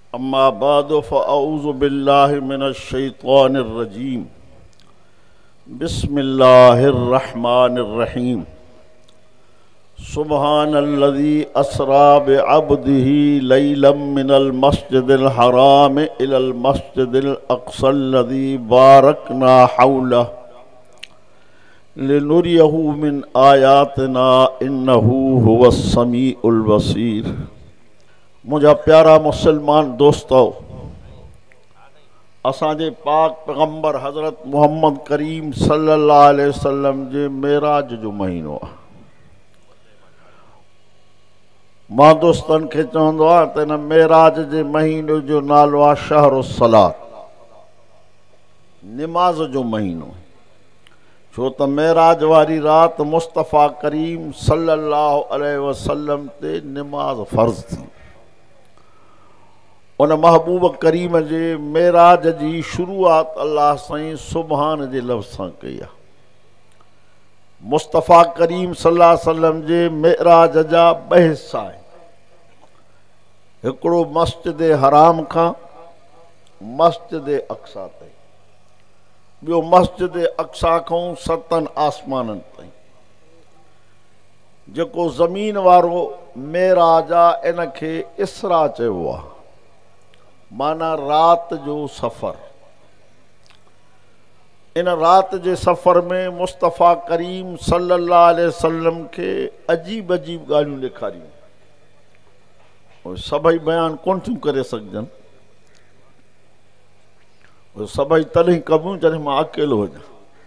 अम्मा बाद फ़अऊज़ु बिल्लाहि मिनश शैतानिर रजीम बिस्मिल्लाहिर रहमानिर रहीम सुब्हानल्लज़ी अस्रा बिअब्दिही लैलन मिनल मस्जिदिल हराम इलल मस्जिदिल अक़सल्लज़ी बारकना हौलहु लिनुरियहु मिन आयातिना इन्नहु हुवस समीउल बसीर। मुझा प्यारा मुसलमान दोस्तों, असांजे पाक पैगंबर हज़रत मोहम्मद करीम सल्लल्लाहु अलैहि वसल्लम जे मेराज जो महीनो आहे। मां दोस्तनि खे चवंदो आहियां त हिन मेराज जे महीने जो नालो आहे शहरुस सलात, निमाज़ जो महीनो। छो त मेराज वारी राति मुस्तफ़ा करीम सल्लल्लाहु अलैहि वसल्लम ते निमाज़ फ़र्ज़ थी। उन महबूब करीम जे मेराज जी शुरूआत अल्लाह साईं सुबहान जे लफ़्ज़ सां कई आहे। मुस्तफ़ा करीम सल्लल्लाहु अलैहि वसल्लम जे मेराज जा ॿ हिस्सा आहिनि। हिकिड़ो मस्जिद हराम खां मस्जिद अक़सा ताईं, ॿियो मस्जिद अक़सा खां 7 आसमाननि ताईं। जेको ज़मीन वारो मेराज आहे इन खे इसरा चइबो आहे, माना रात जो सफ़र। इन रात जे सफ़र में मुस्तफ़ा करीम सल्लल्लाहु अलैहि वसल्लम खे अजीब अजीब ॻाल्हियूं ॾेखारियूं। सभई बयान कोन थियूं करे सघजनि, सभई तॾहिं कबूं जॾहिं मां अकेलो हुजां।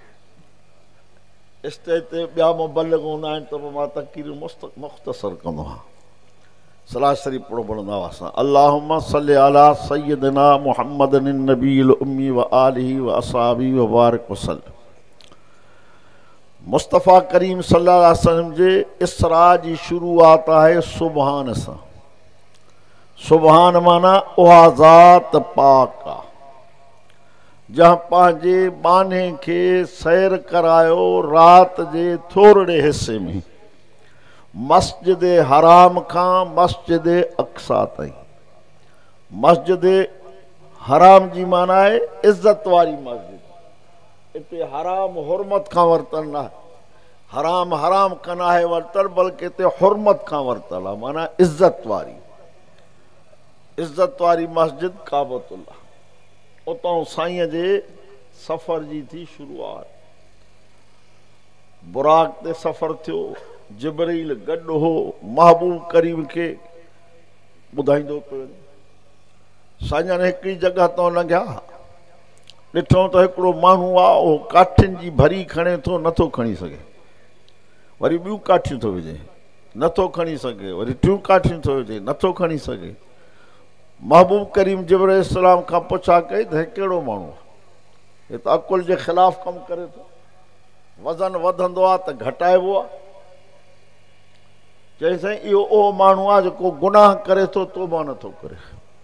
स्टेज ते ॿिया मुबल्लिग़ हूंदा आहिनि त पोइ मां तक़रीर मुख़्तसर कंदो आहियां। सलाह शरीफ़ पढ़ंदा हुआसीं। अल्लाहुम्मा सल्लि अला सय्यदिना मुहम्मदिन नबील उम्मी व आलिही व असहाबी व बारिक वसल्लम। मुस्तफ़ा करीम सल्लल्लाहु अलैहि वसल्लम जे इसरा जी शुरूआत आहे सुबहान सां। सुबहान माना उहा ज़ात पाक आहे जहाँ पंहिंजे बाने खे सैर करायो राति जे थोरे हिस्से में, मस्जिद हराम खां मस्जिद अक़सा ताईं। मस्जिद हराम जी माना आहे इज़त वारी मस्जिद। हिते हराम हुरमत खां वरितल न आहे, हराम हराम खां न आहे वरितल, बल्कि हिते हुरमत खां वरितल आहे, माना इज़त वारी। इज़त वारी मस्जिद काबतुल्लाह। उतां साईं जे सफ़र जी थी शुरूआत। बुराक ते सफ़र थियो, जिब्रील गॾु हो, महबूब करीम खे ॿुधाईंदो पियो वञे। साईं हिकिड़ी जॻह तां लंघिया, ॾिठो त हिकिड़ो माण्हू आहे, उहो काठियुनि जी भरी खणे थो, नथो खणी सघे। वरी ॿियूं काठियूं थो विझे, नथो खणी सघे। वरी टियूं काठियूं थो विझे, नथो खणी सघे। महबूब करीम जिब्रील इस्लाम खां पुछा कई त हे कहिड़ो माण्हू आहे? हे त अकुल जे ख़िलाफ़ कमु करे थो। वज़न वधंदो आहे त घटाइबो आहे। चई साईं इहो उहो माण्हू आहे जेको गुनाह करे थो, तौबा नथो करे।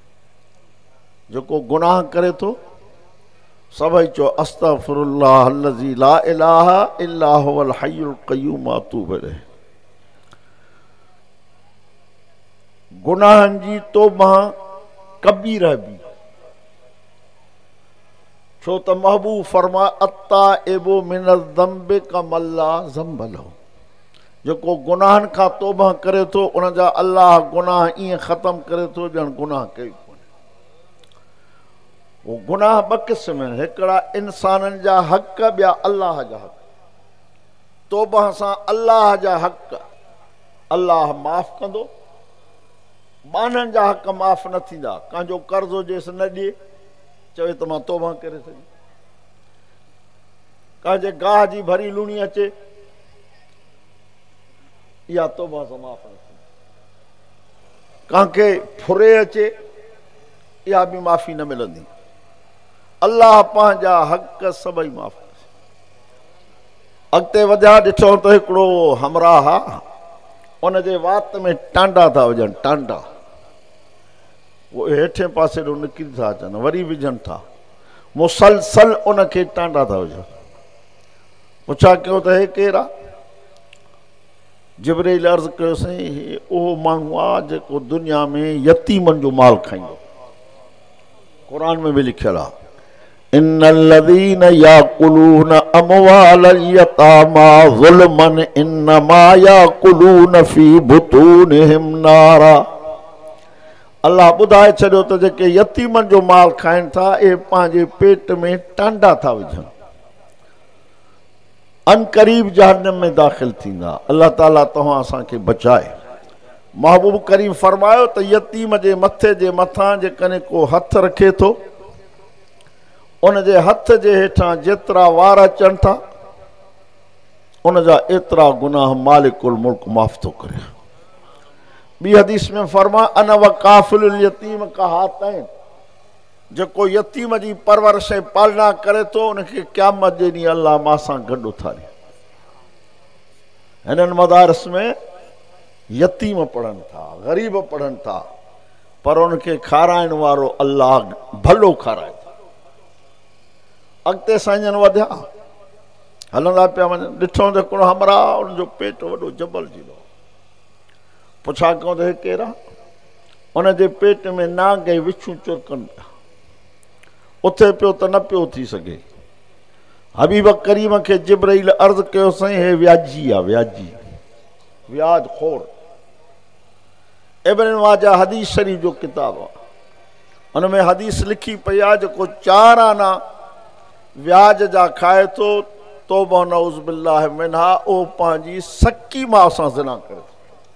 जेको गुनाह करे थो, सभई चओ अस्तग़फिरुल्लाह अल्लज़ी ला इलाहा इल्ला हुवल हय्युल क़य्यूम अतूबु इलैह। गुनाहनि जी तौबा कबीरा बि। छो त महबूब फरमा अत्ताइबु मिनज़ ज़ंबि कमल्ला ज़ंब लहू। जेको गुनाहनि खां तौबा करे थो, उन जा अल्लाह गुनाह ईअं ख़तमु करे थो ॼण गुनाह कई कोन्हे। उहो गुनाह 2 क़िस्म आहिनि, हिकिड़ा इंसाननि जा हक़, ॿिया अल्लाह जा हक़। तौबा सां अल्लाह जा हक़ अल्लाह माफ़ कंदो, बाननि जा हक़ माफ़ न थींदा। कंहिंजो कर्ज़ो जेसि न ॾिए, चवे त मां तौबा करे सघी। कंहिंजे गाह जी भरी लूणी अचे, इहा तौबा सां माफ़ न थींदी। कंहिंखे फुरे अचे, इहा बि माफ़ी न मिलंदी। अल्लाह पंहिंजा हक़ सभई माफ़ करे। अॻिते वधिया, ॾिठो त हिकिड़ो हमराह आहे, उनजे वात में टांडा था विझनि, टांडा। उहे हेठे पासे ॾों निकिरी था अचनि, वरी विझनि था, मुसलसल उनखे टांडा था विझनि। पुछा कयो त हे केरु आहे? जिब्रील अर्ज़ कयोसीं, उहो माण्हू आहे जेको दुनिया में यतीमनि जो माल खाईंदो। कुरान में भी लिखियल आहे, इन्नल्लज़ीन याकुलून अमवालल यतामा ज़ुल्मन इन्नमा याकुलून फी बुतूनिहिम नारा। अल्लाह ॿुधाए छॾियो त जेके यतीमनि जो माल खाइनि था ए पंहिंजे पेट में टांडा था विझनि, अनकरीब जहन्नम में दाख़िल थींदा। अल्लाह ताला तव्हां असांखे बचाए। महबूब करीम फरमायो त यतीम जे मथे जे मथां जेकॾहिं को हथ रखे थो, उन जे हथ जे हेठां जेतिरा वार अचनि था उन जा एतिरा गुनाह मालिकुल मुल्क माफ़ थो करे। ॿी हदीस में फरमा अन वकाफ़िलुल यतीम का हातैन, जेको यतीम जी परवरिश ऐं पालना करे थो उनखे क़यामत जे ॾींहुं अल्लाह मां सां गॾु उथारे। हिननि मदारिस में यतीम पढ़नि था, ग़रीब पढ़नि था, पर उनखे खाराइण वारो अल्लाह भलो खाराए थो। अॻिते साईंजन वधिया हलंदा पिया वञनि, ॾिठो त हिकिड़ो हमरा उनजो पेट वॾो जबल जी वियो। पुछा कयूं त हे केरु आहे? उनजे पेट में नांग ऐं विछूं चुरकनि पिया, उथे पियो त न पियो थी सघे। हबीब करीम खे जिब्राईल अर्ज़ कयो, साईं हे व्याजी आहे, व्याजी व्याज खोर। इब्न माजा हदीस शरीफ़ जो किताब आहे, उन में हदीस लिखी पई आहे जेको 4 आना व्याज जा खाए थो, तौबा नऊज़ बिल्लाह मिन्हा, ओ पंहिंजी सकी मां सां ज़िना करे थो।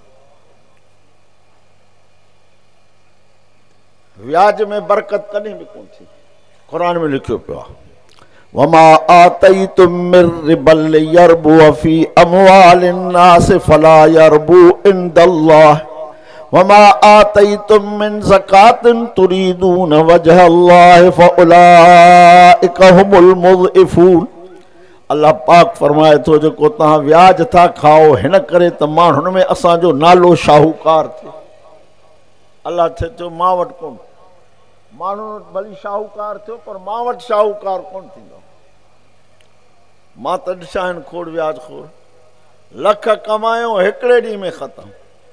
व्याज में बरकत कॾहिं बि कोन थी। कुरान में लिखियो पियो आहे, वमा आतैतुम मिर रिबल यरबु फी अमवालिन नास फला यरबु इंदल्लाह वमा आतैतुम मिन ज़कातिन तुरीदून वजहल्लाह फउलाइका हुमुल मुज़इफून। अल्लाह पाक फरमाए थो, जेको तव्हां व्याज था खाओ हिन करे त माण्हुनि में असांजो नालो शाहूकार थिए। अल्लाह थिए थो मां वटि कोन, माण्हू भली शाहूकार थियो पर मां वटि शाहूकार कोन थींदो। मां त ॾिसां आहिनि खोड़ व्याज खोर, लख कमायो हिकिड़े ॾींहं में ख़तमु।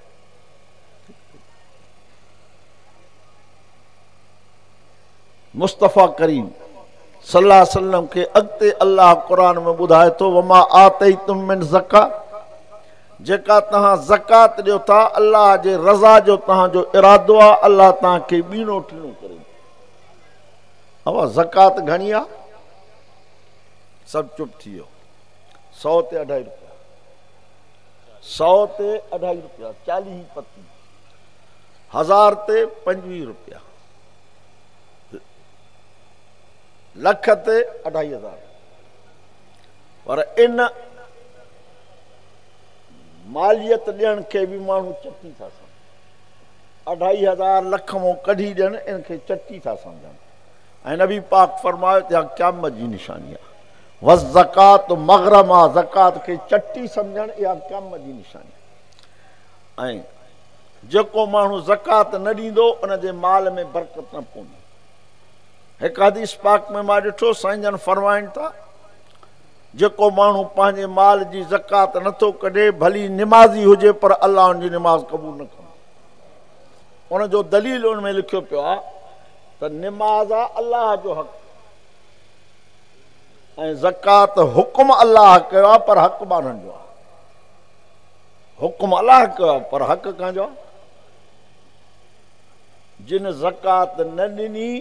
मुस्तफ़ा करीम सल्लल्लाहु अलैहि वसल्लम के अॻिते अल्लाह क़ुरान में ॿुधाए थो, वमा आतैतुम मिन ज़कात, जेका तव्हां ज़कात ॾियो था अल्लाह जे रज़ा जो तव्हांजो इरादो आहे, अल्लाह तव्हांखे ॿीणो टीणो करे। अवा ज़कात घणी आहे? सभु चुप थी वियो। 100 ते 2.5 रुपया, 100 ते 2.5 रुपया, 40 पत्ती, 1000 ते 25 रुपया, लख ते 2500। पर इन मालियत ॾियण खे बि माण्हू चटी था सम्झनि। 2500 लख मां कढी ॾियनि, इनखे चटी था सम्झनि। ऐं नबी पाक फरमायो त क़यामत जी निशानी आहे। वस ज़कात मग़रम आहे, ज़कात खे चटी सम्झण इहा क़यामत जी निशानी आहे। ऐं जेको माण्हू ज़कात न ॾींदो उन जे माल में बरकत न पवंदी। हिकु हदीस पाक में मां ॾिठो, साईं जन फरमाइनि था, जेको माण्हू पंहिंजे माल जी ज़कात नथो कढे, भली निमाज़ी हुजे पर अल्लाह उनजी निमाज़ क़बूल न कंदो। उनजो दलील उन में लिखियो पियो आहे त निमाज़ आहे अल्लाह जो हक़, ऐं ज़कात हुकुम अल्लाह कयो आहे पर हक़ ॿारनि जो आहे। हुकुम अल्लाह कयो आहे पर हक़ कंहिंजो आहे? जिन ज़कात न ॾिनी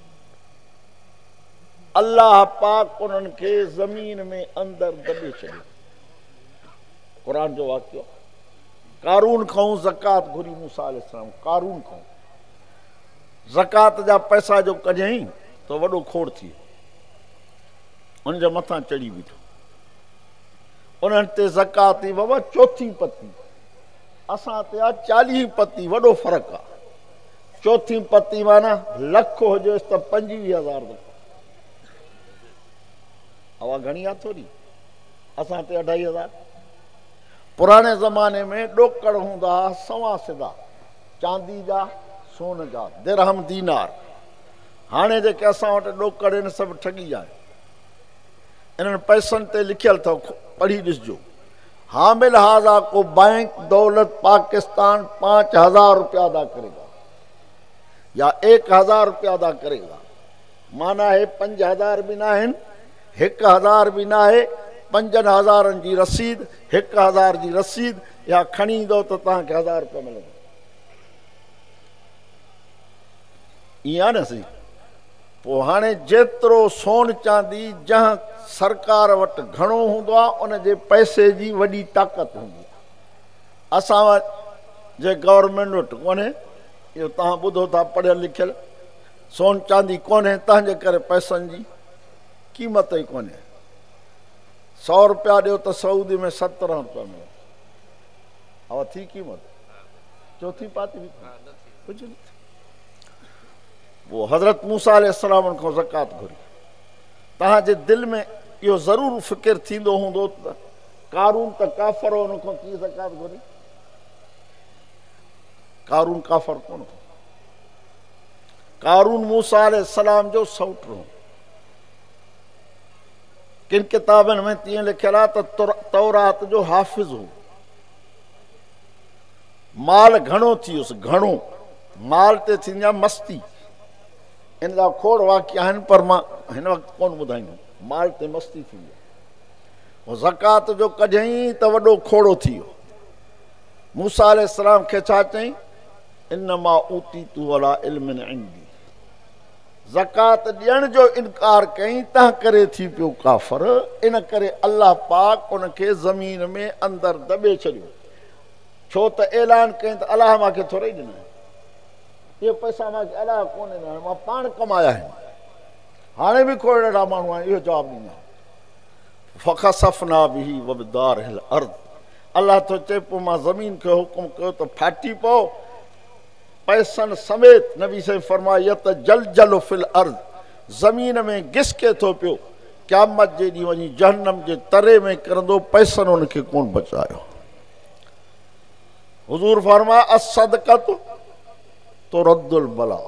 अल्लाह पाक उन्हनि खे ज़मीन में अंदरि दॿे छॾियो। क़ुरान जो वाक़ियो, कारून खां ज़कात घुरी मूसा अलैहिस्सलाम, कारून खां ज़कात जा पैसा जो कढियईं त वॾो खोड़ थी वियो, उनजे मथां चढ़ी बीठो। उन्हनि ते ज़कात ई बाबा 4 पत्ती, असां ते आहे 40 पत्ती, वॾो फ़र्क़ु आहे। 4 पत्ती माना लख हुजेसि त 25,000 दफ़ा। हवा घणी आहे थोरी, असां ते 2.500। पुराणे ज़माने में ॾोकड़ हूंदा हुआ सवा सिधा, चांदी जा, सोन जा, दिरहम दीनार। हाणे जेके असां वटि ॾोकड़ आहिनि सभु ठगी जा आहिनि। इन्हनि पैसनि ते लिखियलु अथव, पढ़ी ॾिसजो, हामिल हाज़ा को बैंक दौलत पाकिस्तान 5000 रुपया अदा करेगा या 1000 रुपया अदा करेगा, माना है 5000 बि न आहिनि, 1000 बि न आहे, 5000 जी रसीद, 1000 जी रसीद या खणी ईंदो त तव्हांखे 1000 रुपया मिलंदो। ईअं आहे न सी। पोइ हाणे जेतिरो सोन चांदी जहां सरकार वटि घणो हूंदो आहे उनजे पैसे जी वॾी ताक़त हूंदी आहे। असां वटि जे गवर्नमेंट वटि कोन्हे, इहो तव्हां ॿुधो था पढ़ियल लिखियल, सोन चांदी कोन्हे, तंहिंजे करे पैसनि जी क़ीमत ई कोन्हे। 100 रुपया ॾियो त सऊदी में 17 रुपया मिले, हवा थी क़ीमत चौथी पाती बि कुझु न। वो हज़रत मूसा अलैहिस्सलाम खां ज़कात घुरी। तव्हांजे दिलि में इहो ज़रूरु फ़िकिर थींदो हूंदो त कारून त काफ़र हो, हुन खां कीअं ज़कात घुरी? कारून काफ़र कोन हो, कारून मूसा अलैहिस्सलाम जो सौट हो। किन किताबनि में तीअं लिखियलु आहे त तौरात जो हाफ़िज़ हो। माल घणो थियुसि, घणो माल ते थींदी आहे मस्ती। इन जा खोड़ वाक़िया आहिनि पर मां हिन वक़्तु कोन ॿुधाईंदुमि। माल ते मस्ती थी आहे, उहो ज़कात जो कढियईं त वॾो खोड़ो थी वियो। मूसा अलैहिस्सलाम खे छा चई? इन्नमा ऊतीतु अला इल्मिन इंदी। ज़कात ॾियण जो इनकार कई, तंहिं करे थी पियो काफ़र। इन करे अलाह पाक उनखे ज़मीन में अंदरि दॿे छॾियो। छो त ऐलान कई त अलाह मूंखे थोरे ई ॾिना, इहे पैसा मूंखे अलाह कोन ॾिना, मां पाण कमाया आहिनि। हाणे बि खोड़ अहिड़ा माण्हू आहिनि इहो जवाबु ॾींदा। फ़ख़सफ़ना बिही वबिदारिहिल अर्द। अलाह थो चए पोइ मां ज़मीन खे हुकुम कयो त फाटी पओ पैसनि समेत। नबी साईं फरमाया त जल जल फिल अर्द, ज़मीन में घिसके थो पियो। क़यामत जे ॾींहुं वञी जहन्नम जे तरे में किरंदो, पैसनि हुनखे कोन बचायो। हुज़ूर फरमाया असदक़त तुरद्दुल बला,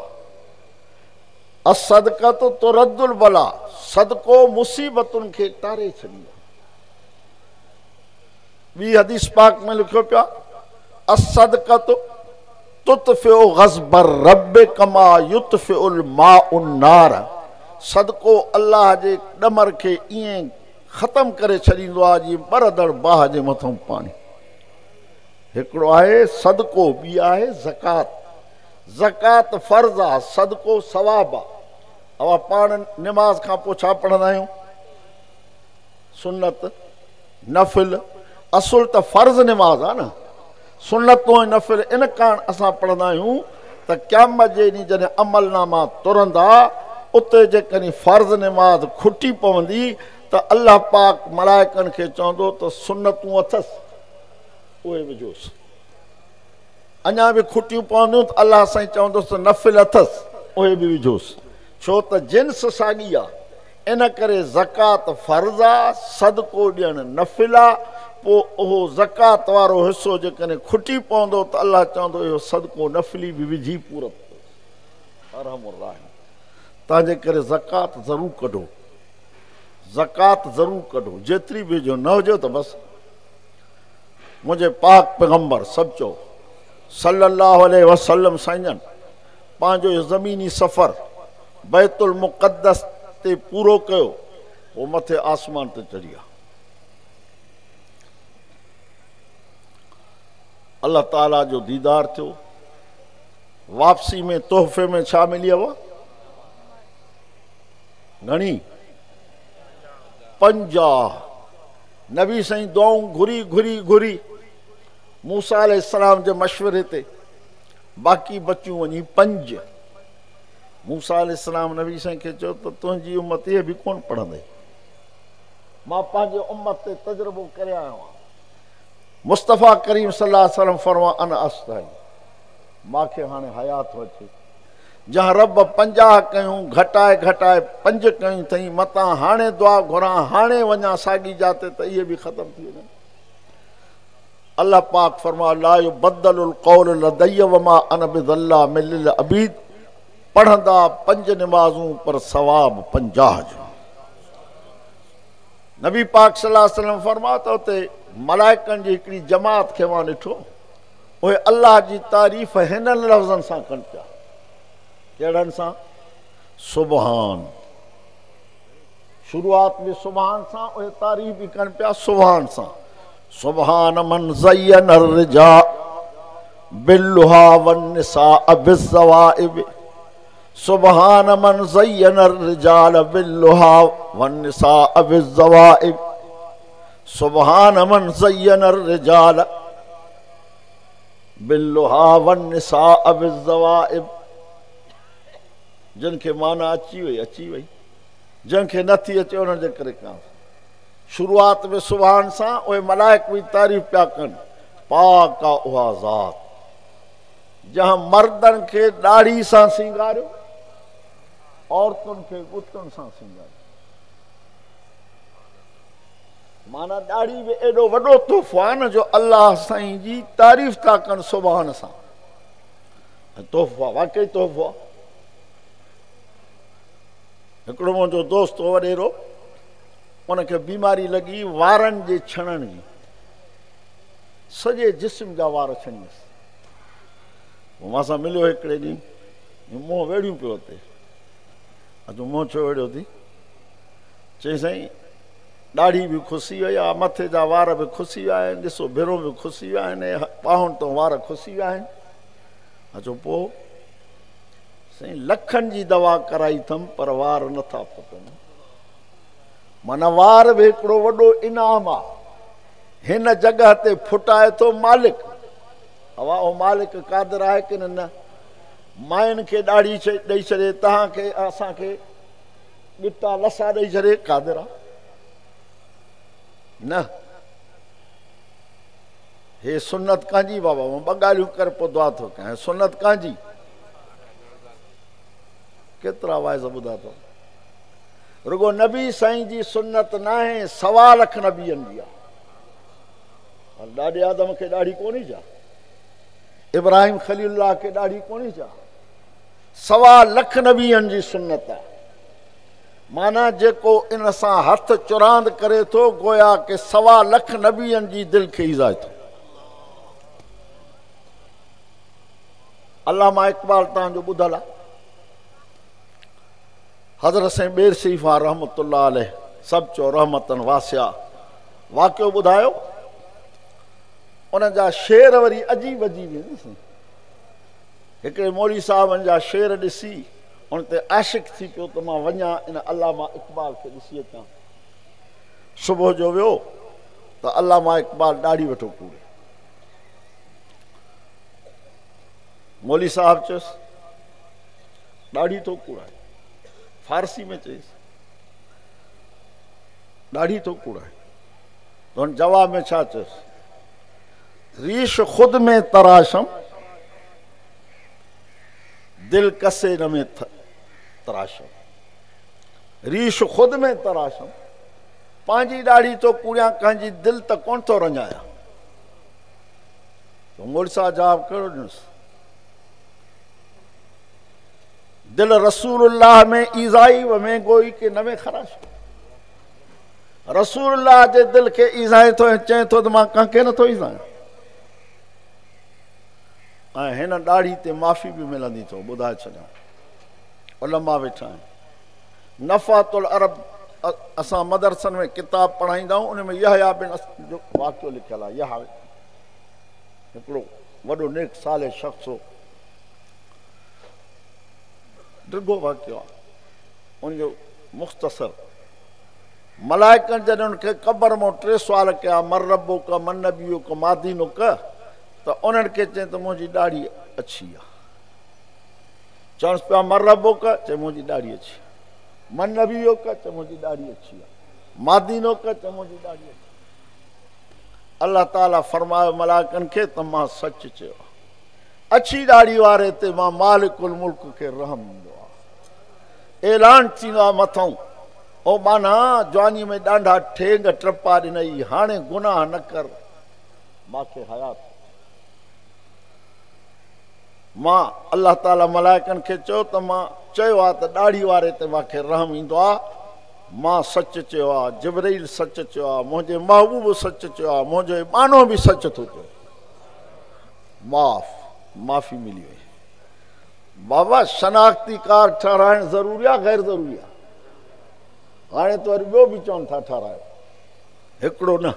असदक़त तुरद्दुल बला। सदको मुसीबतुनि खे टारे छॾींदो। ॿी हदीस पाक में लिखियो पिया असदक़त तुतफ़िउ ग़ज़ब रब कमा युतफ़िउल माउ नार। सदको अल्लाह जे ॾमर खे ईअं ख़तम करे छॾींदो आहे जीअं ॿरदड़ बाहि जे मथां पाणी। हिकिड़ो आहे सदको, ॿी आहे ज़कात। ज़कात फ़र्ज़ आहे, सदको सवाब आहे। अवा पाण निमाज़ खां पोइ छा पढ़ंदा आहियूं? सुन्नत, नफ़िल। असुल त फ़र्ज़ निमाज़ आहे न, सुन्नतूं ऐं नफ़िल इन कारण असां पढ़ंदा आहियूं त क़यामत जे ॾींहुं जॾहिं अमलनामा तुरंदा, उते जेकॾहिं फ़र्ज़ निमाज़ खुटी पवंदी त अलाह पाक मलाइकनि खे चवंदो त सुन्नतूं अथसि उहे विझोसि। अञा बि खुटियूं पवंदियूं त अलाह साईं चवंदुसि त नफ़िल अथसि उहे बि विझोसि। छो त जिन्स साॻी आहे, इन करे ज़कात फ़र्ज़ आहे, सदको ॾियणु नफ़िल आहे। पोइ उहो ज़कात वारो हिसो जेकॾहिं खुटी पवंदो त अलाह चवंदो इहो सदको नफ़िली बि विझी पूरो कयो। तंहिंजे करे ज़कात ज़रूरु कढो, ज़कात ज़रूरु कढो, जेतिरी बि हुजो, न हुजो त बसि। मुंहिंजे पाक पैगंबर सभु चओ सल्लल्लाहु अलैहि वसल्लम साईं पंहिंजो इहो ज़मीनी सफ़र बैतुल मुक़द्दस ते पूरो कयो, पोइ मथे आसमान ते चढ़ी विया। अल्लाह ताला जो दीदार थियो। वापसी में तोहफ़े में छा मिली हुआ? घणी? 50। नबी साईं दुआऊं घुरी घुरी घुरी मूसा अलैहिस्सलाम जे मशवरे ते बाक़ी बचियूं वञी 5। मूसा अलैहिस्सलाम नबी साईं खे चयो त तुंहिंजी उम्मत इहे बि कोन पढ़ंदई, मां पंहिंजे उम्मत ते तजुर्बो करे आयो आहियां। मुस्तफ़ा करीम सल्लल्लाहु अलैहि वसल्लम फरमा अन अस्ताई, मूंखे हाणे हयात अचे। जहां रब 50 कयूं, घटाए घटाए 5 कयूं अथई, मतां हाणे दुआ घुरां, हाणे वञा साॻी जाते त इहे बि ख़तमु थी वञनि। अल्लाह पाक फरमा ला युबद्दलुल क़ौल लदय्य वमा अन बिज़ल्लाम लिल अबीद। पढ़ंदा 5 निमाज़ूं पर सवाब 50 जो। नबी पाक सल्लल्लाहु अलैहि वसल्लम फरमा त उते मलाइकनि जी हिकिड़ी जमात खे मां ॾिठो, उहे अल्लाह जी तारीफ़ हिननि लफ़्ज़नि सां कनि पिया। कहिड़नि सां? सुबहान, शुरुआत में सुबहान सा उहे तारीफ़ भी कन पिया सुबहान सा। सुबहान मन ज़य्यन अर्रिजा बिल्लुहा वन्निसा बिज़्ज़वाइब, सुबहान मन ज़य्यन अर्रिजाल बिल्लुहा वन्निसा बिज़्ज़वाइब, सुबहान मन ज़य्यन अर्रिजाल बिल्लुहा वन्निसा बिज़्ज़वाइब। जिनखे माना अची वई, जिनखे नथी अचे उन्हनि जे करे कयां। शुरुआत में सुबहान सां उहे मलाइक भी तारीफ़ पिया कनि। पाक आ उहा ज़ात जहां मर्दनि खे ॾाढ़ी सां सींगारियो, औरतुनि खे ॻुतुनि सां सींगारियो। माना ॾाढ़ी बि एॾो वॾो तोहफ़ो आहे न जो अल्लाह साईं जी तारीफ़ था कनि सुबहान सां। तोहफ़ो आहे, वाकई तोहफ़ो आहे। हिकिड़ो मुंहिंजो दोस्त हो वॾेरो, उनखे बीमारी लॻी वारनि जे छणनि जी, सॼे जिस्म जा वार छणियसि। पोइ मां सां मिलियो हिकिड़े ॾींहुं, मुंहुं वेड़ियूं पियो हुते। अचो मुंहुं छो वेड़ियो थी? चई साईं ॾाढ़ी बि खुसी वई आहे, मथे जा वार बि खुसी विया आहिनि, ॾिसो भिरूं बि खुसी विया आहिनि, ॿाहुनि तां वार खुसी विया आहिनि। अचो पोइ? साईं लखनि जी दवा कराई अथमि पर वार नथा फुटनि। माना वार बि हिकिड़ो वॾो इनाम आहे, हिन जॻह ते फुटाए थो मालिक। हवा उहो मालिक क़ादिर आहे की न? मायुनि खे ॾाढ़ी ॾेई छॾे, तव्हांखे असांखे ॻिटा लसा ॾेई छॾे, क़ादिर आहे न? हे सुन्नत कांजी बाबा, मां ॿ ॻाल्हियूं करे पोइ दुआ थो कयां। सुन्नत कांजी? केतिरा वाइज़ ॿुधा अथव? रुगो नबी साईं जी सुन्नत न आहे, 1.25 लख नबियनि जी आहे। ॾाॾे आदम खे ॾाढ़ी कोन्हे छा? इब्राहिम खलीलुल्लाह खे ॾाढ़ी कोन्हे छा? 1.25 लख नबियनि जी सुन्नत आहे। माना जेको इन सां हथ चुरांद करे थो, गोया के 1.25 लख नबियनि जी दिलि खे ईज़ाए थो। अल्लामा इक़बाल तव्हांजो ॿुधल आहे, हज़रत साईं बेर शरीफ़ा रहमतुल्लाह अलैह, सभु चओ रहमतन वासिया, वाक़ियो ॿुधायो। उन जा शेर वरी अजीब अजीब आहिनि। हिकिड़े मौली साहबनि जा शेर ॾिसी उन ते आशिक़ थी पियो त मां वञा इन अल्लामा इक़बाल खे ॾिसी अचां। सुबुह जो वियो त अल्लामा इक़बाल ॾाढ़ी वठो कूड़े। मौली साहब चयुसि ॾाढ़ी थो कूड़ाए, फारसी में चईसि ॾाढ़ी थो कूड़ाए। त हुन जवाब में छा चयुसि? रीश खुद में तराशम, दिल कसे न में तराशम। रीश खुद में तराशम, पंहिंजी ॾाढ़ी तो कूड़िया, कंहिंजी दिलि त कोन थो रंजाया। तो मोड़ी साहब जवाब कहिड़ो ॾिनुसि? दिल रसूलुल्लाह में ईज़ाई व में गोई के न में ख़राश। रसूलुल्लाह जे दिलि खे ईज़ाए थो, चए थो त मां कंहिंखे नथो ईज़ायां। ऐं हिन ॾाढ़ी ते माफ़ी बि मिलंदी अथव, ॿुधाए छॾियां। उलमा वेठा आहिनि। नफ़ातुल अरब असां मदरसनि में किताब पढ़ाईंदा आहियूं, उन में यहया बिन जो वाक़ियो लिखियलु आहे। यहा हिकिड़ो वॾो नेक साले शख़्स हो, डिघो वाक़ियो आहे। उनजो मुख़्तसर मलाइकनि जॾहिं उनखे क़बर मां 3 सुवाल कया, मर रब्बो का, मन नबियो का, मादीनो का, त उन्हनि खे चई त मुंहिंजी ॾाढ़ी अछी आहे। चवणसि पिया मर रब्बो का, चए मुंहिंजी ॾाढ़ी अछी आहे। मन नबियो का, चए मुंहिंजी ॾाढ़ी अछी आहे। मादीनो का, चए मुंहिंजी ॾाढ़ी अछी। अल्लाह ताला फरमायो मलाइकनि खे त मां सच चयो, अछी ॾाढ़ी वारे ते मां मालिकुल मुल्क खे रहम ईंदो आहे। ऐलान थींदो आहे मथां, ओ माना जवानी में ॾाढा ठेंग टपा ॾिनई, हाणे गुनाह न कर, मूंखे हयात। मां अल्लाह ताला मलाइकनि खे चयो त मां चयो आहे त ॾाढ़ी वारे ते मूंखे रहम ईंदो आहे। मां सच चयो आहे, जिब्रील सच चयो आहे, मुंहिंजे महबूब सच चयो आहे, मुंहिंजो ईमानो बि सच थो चयो। माफ़ी मिली वई। बाबा शनाख्ती कार्ड ठाराइण ज़रूरी आहे गैर ज़रूरी आहे? हाणे त वरी ॿियो बि चवनि था ठारायो, हिकिड़ो न,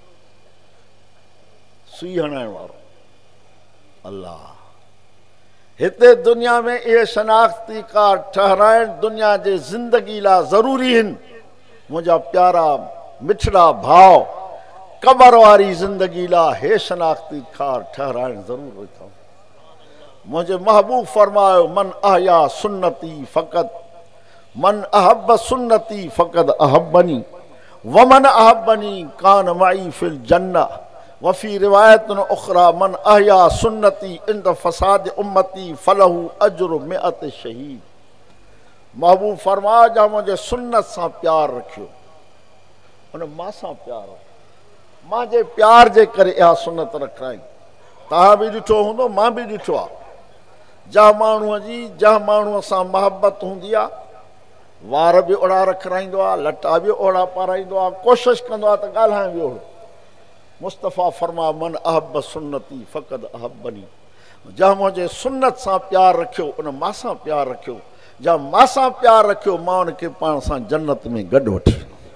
सुई हणाइण वारो। अल्लाह, हिते दुनिया में इहे शनाख्ती कार्ड ठहराइण दुनिया जे ज़िंदगी लाइ ज़रूरी आहिनि। मुंहिंजा प्यारा मिठड़ा भाउ, क़बर वारी ज़िंदगी लाइ हे शनाख्ती कार्ड ठहराइण ज़रूरी अथव। मुझे महबूब फरमायो, मन अहया सुन्नती फ़क़त मन अहब सुन्नती फ़क़द अहब्बनी वमन अहब्बनी कान मई फिल जन्ना वफ़ी रिवायत उखरा मन अहया सुन्नती इंद फसाद उम्मती फलहू अजर मिअत शहीद। महबूब फरमायो, जा मुझे सुन्नत सां प्यार रखियो, उन मां सां प्यार रखियो, मां जे प्यार जे करे इहा सुन्नत रखाई। तव्हां बि ॾिठो हूंदो, मां बि ॾिठो आहे, जंहिं माण्हूअ जी जंहिं माण्हूअ सां मोहबत हूंदी आहे, वार बि ओड़ा रखाईंदो आहे, लटा बि ओड़ा पाराईंदो आहे, कोशिशि कंदो आहे त ॻाल्हाइण बि ओड़ो। मुस्तफ़ा फरमा, मन अहब सुन्नती फ़क़द अहब्बनी, जंहिं मुंहिंजे सुन्नत सां प्यार रखियो उन मां सां प्यार रखियो, जंहिं मां सां प्यार रखियो मां उनखे पाण सां जन्नत में गॾु वठी।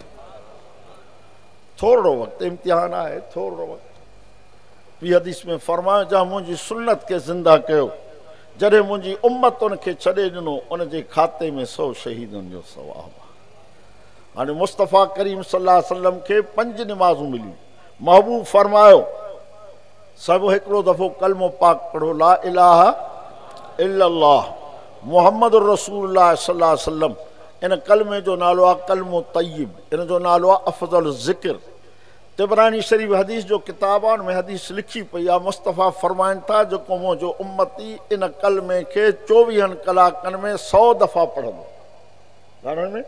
थोरो वक़्तु इम्तिहान आहे, थोरो वक़्तु। ॿी हदीस में फरमायो, जंहिं मुंहिंजी सुन्नत खे ज़िंदा कयो, जॾहिं मुंहिंजी उम्मत उनखे छॾे ॾिनो, उनजे खाते में 100 शहीदनि जो सवाबु आहे। हाणे मुस्तफ़ा करीम सल्लल्लाहु अलैहि वसल्लम खे 5 निमाज़ूं मिलियूं। महबूब फरमायो, सभु हिकिड़ो दफ़ो कलमो पाक पढ़ो, ला इलाहा इल्लल्लाह मुहम्मद रसूलुल्लाह सल्लल्लाहु अलैहि वसल्लम। इन कलमे जो नालो आहे कलमो तय्यब, इन जो नालो आहे अफ़ज़ल ज़िक्र। तिबरानी शरीफ़ हदीस जो किताब आहे, उनमें हदीस लिखी पई आहे। मुस्तफ़ा फरमाइनि था, जेको मुंहिंजो उम्मती इन कलमे खे 24 कलाकनि में 100 दफ़ा पढ़ंदो। घणनि में?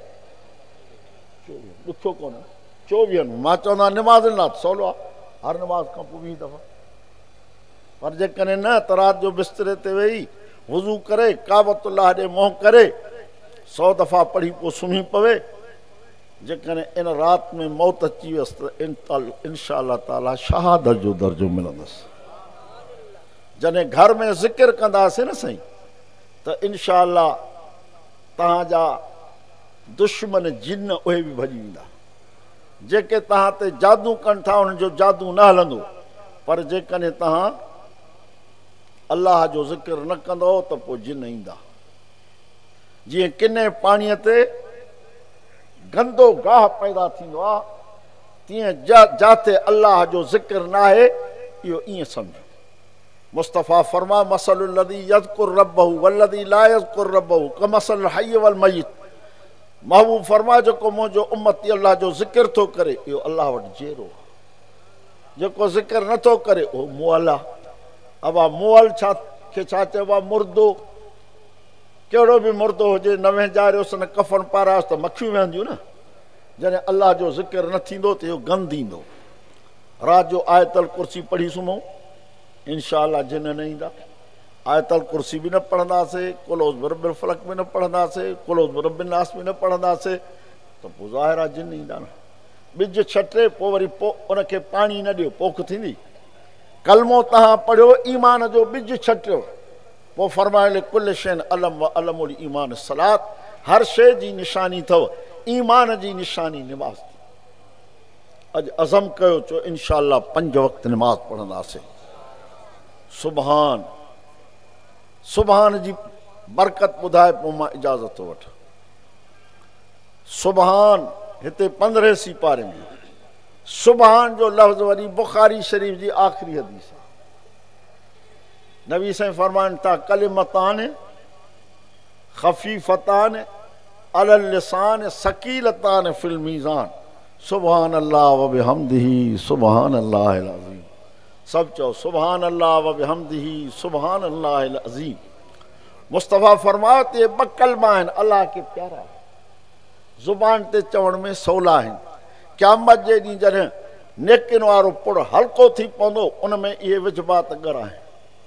24। ॾुखियो कोन्हे, 24 में। मां चवंदा निमाज़ न सवलो आहे, हर निमाज़ खां पोइ 20 दफ़ा। पर जेकॾहिं न त राति जो बिस्तरे ते वेही वुज़ू करे काबतुल्लाह ॾे मुंहुं करे 100 दफ़ा पढ़ी पोइ सुम्ही पवे, जेकॾहिं इन राति में मौत अची वियसि त इंशा अल्लाह ताला शहादत जो दर्जो मिलंदसि। जॾहिं घर में ज़िक्र कंदासीं न साईं, त इंशा अल्लाह तव्हांजा दुश्मन जिन उहे बि भॼी वेंदा। जेके तव्हां ते जादू कनि था उन्हनि जो जादू न हलंदो, पर जेकॾहिं तव्हां अल्लाह जो ज़िक्र न कंदो त पोइ जिन ईंदा। जीअं किने पाणीअ ते गंदो गाह पैदा थींदो आहे, तीअं जाते अल्लाह जो ज़िक्र न आहे, इहो ईअं सम्झो। मुस्तफ़ा फरमा, मसलुल लज़ी यज़कुरु रब्बहु वल्लज़ी ला यज़कुरु रब्बहु कमसलिल हय्य वल मय्यित। महबूब फरमा, जेको मुंहिंजो उम्मती अल्लाह जो ज़िक्र थो करे, इहो अल्लाह वटि जहिड़ो आहे। जेको ज़िक्र नथो करे उहो मुअल आहे। अब मुअल छा चइबो आहे? मुर्दो। कहिड़ो बि मुर्दो हुजे, न वेंजारियोसि, न कफ़न पारायोसि त मखियूं वेहंदियूं न। जॾहिं अल्लाह जो ज़िक्र न थींदो त इहो गंद ईंदो। राति जो आयतल कुर्सी पढ़ी सुम्हूं, इंशा अल्लाह जिन न ईंदा। आयतल कुर्सी बि न पढ़ंदासीं, कुलोज़ बिरबिल फलक बि न पढ़ंदासीं, कुलोज़ बिरबिल नास बि न पढ़ंदासीं, त पोइ ज़ाहिर आहे जिन ईंदा न। ॿिज छटे पोइ वरी उनखे पाणी न ॾियो, पोख थींदी। कलमो तव्हां पढ़ियो, ईमान जो ॿिज छटियो, पोइ फरमाइले कुल शैन अलम व अलमुल ईमान सलात। हर शइ जी निशानी अथव, ईमान जी निशानी निमाज़। अॼु अज़म कयो, चो इंशा अल्लाह 5 वक़्त निमाज़ पढ़ंदासीं। सुभान सुभान जी बरकत ॿुधाए पोइ मां इजाज़त थो वठां। सुभान हिते 15 सिपारे में सुभान जो लफ़्ज़ वरी बुखारी शरीफ़ जी आख़िरी हदीस आहे। नबी साईं फरमाइनि था, कलिमतान ख़फ़ीफ़तान अलल लिसान सकीलतान फिल मीज़ान सुभान अल्लाह व बिहम्दिही सुभान अल्लाहिल अज़ीम। सब चओ सुभान अल्लाह व बिहम्दिही सुभान अल्लाहिल अज़ीम। मुस्तफ़ा फरमायो त इहे 2 कलमा आहिनि, अल्लाह खे प्यारा, ज़ुबान ते चवण में सवला आहिनि। क़यामत जे ॾींहुं जॾहिं नेकिन वारो पुड़ हल्को थी पवंदो, उन में इहे विझबा त ॻर आहिनि।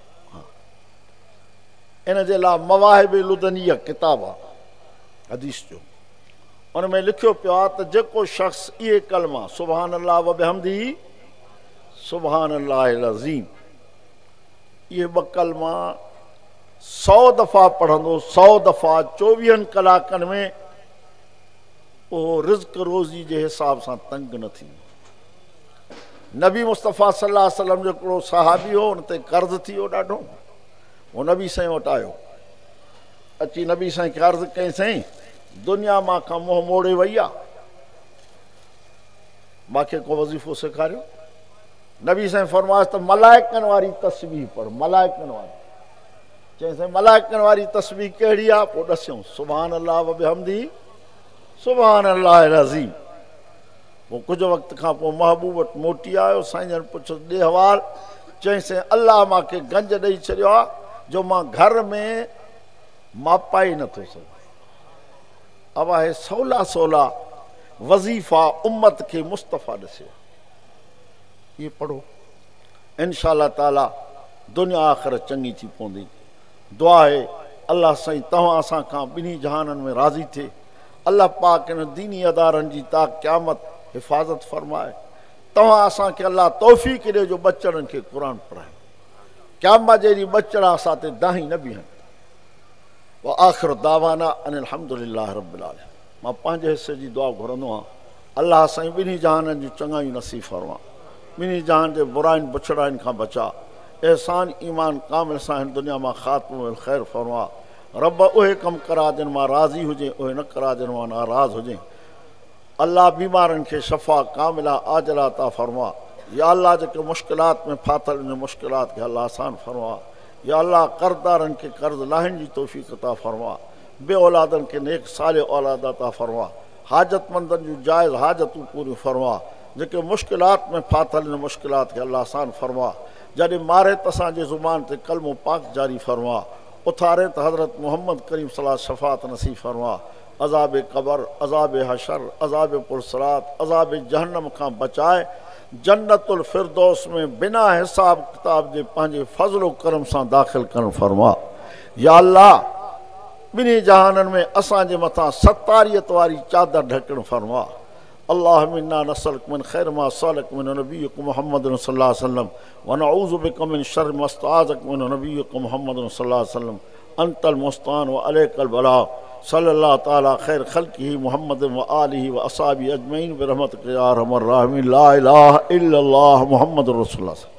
इन जे लाइ मवाहिब लुदनिया किताब आहे हदीस जो, उन में लिखियो पियो आहे त जेको शख़्स इहे कलमा सुभान अल्लाह व बिहम्दिही सुभान अल्लाहिल अज़ीम, इहे 2 कलमा 100 दफ़ा पढ़ंदो, 100 दफ़ा 24 कलाकनि में, उहो रिज़्क़ रोज़ी जे हिसाब सां तंग न थींदो। नबी मुस्तफ़ा सल्लल्लाहु अलैहि वसल्लम जो हिकिड़ो सहाबी हो, हुन ते कर्ज़ थी वियो ॾाढो। उहो नबी साईं वटि आयो, अची नबी साईं खे अर्ज़ु कई, साईं दुनिया मां खां मुंहुं मोड़े वई आहे, मूंखे को वज़ीफ़ो सेखारियो। नबी साईं फरमाइश त मलाइकनि वारी तस्बीह पढ़, मलाइकनि वारी। चई साईं मलाइकनि वारी तस्बीह कहिड़ी आहे? पोइ ॾसियऊं सुभान अल्लाह व बिहम्दी सुभान अल्लाह अज़ीम। पोइ कुझु वक़्त खां पोइ महबूब वटि मोटी आयो, साईं जन पुछियोसि ॾे हवाल। चई साईं अल्लाह मूंखे गंज ॾेई छॾियो आहे जो मां घर में मापा ई नथो सघां। अब आहे सवला सवला वज़ीफ़ा उम्मत खे मुस्तफ़ा ॾिसे, ये पढ़ो, इंशा अल्लाह ताला दुनिया आख़िरत चङी थी पवंदी। दुआ आहे अल्लाह साईं तव्हां असां खां ॿिन्ही जहाननि में राज़ी थिए। अल्लाह पाक इन दीनी अदारनि जी ता क़यामत हिफ़ाज़त फरमाए। तव्हां असांखे अल्लाह तौफ़ीक़ ॾियो जो बचड़नि खे क़ुर पढ़ाए, क़यामत जहिड़ी बचड़ा असां ते दाही न बीहनि। व आख़िर दावाना अनिल हम्दुलिल्लाह रब्बिल आलमीन। मां पंहिंजे हिसे जी दुआ घुरंदो आहियां, अल्लाह साईं ॿिन्ही जहाननि जूं चङायूं नसीब फरमा, ॿिन्ही जहान जे बुराइनि बुछड़ाइनि खां बचा, एहसान ईमान कामिल सां हिन दुनिया मां ख़ात्मो ख़ैर फरमा। रब उहे कम करा जिन मां राज़ी हुजे, उहे न करा जिन मां नाराज़ हुजे। अल्लाह बीमारनि खे शफ़ा कामिला आजला अता फरमा। या अल्लाह जेके मुश्किलात में फाथल इन मुश्किलात खे अल्लाह आसान फरमा। या अल्लाह कर्ज़दारनि खे कर्ज़ लाहिण जी तौफ़ीक़ अता फरमा। बे औलादनि खे नेक साले औलाद अता फरमा। हाजतमंदनि जूं जाइज़ हाजतूं पूरियूं फरमा। जेके मुश्किलात में फाथल इन मुश्किलात खे अल्लाह आसान फरमा। जॾहिं मारे त असांजे ज़ुबान ते कलमो पाक जारी फरमा। उथारे त हज़रत मोहम्मद करीम सलाह शफ़ात नसीब फरमा। अज़ाब क़बर, अज़ाब हशर, अज़ाब पुरसरात, अज़ाब जहन्नम खां बचाए जन्नतुल फिरदौस में बिना हिसाब किताब जे पंहिंजे फज़लो करम सां दाख़िल करण फरमा। या अल्लाह ॿिन्ही जहाननि में असांजे मथां सतारियत वारी चादर ढकण फरमा। अल्लाह मिन्ना नसलक मिन खैर मा सलक मिन नबीक मुहम्मद सल्लल्लाहु अलैहि वसल्लम व नऊज़ु बिका मिन शर्र मा इस्तआज़क मिन नबीक मुहम्मद सल्लल्लाहु अलैहि वसल्लम अंतल मुस्तान व अलैकल बला सल्लल्लाहु तआला खैर खल्क़िही मुहम्मद व आलिही व असहाबी अजमईन बिरहमतिक या अरहमर राहिमीन। ला इलाहा इल्लल्लाह मुहम्मद रसूलुल्लाह।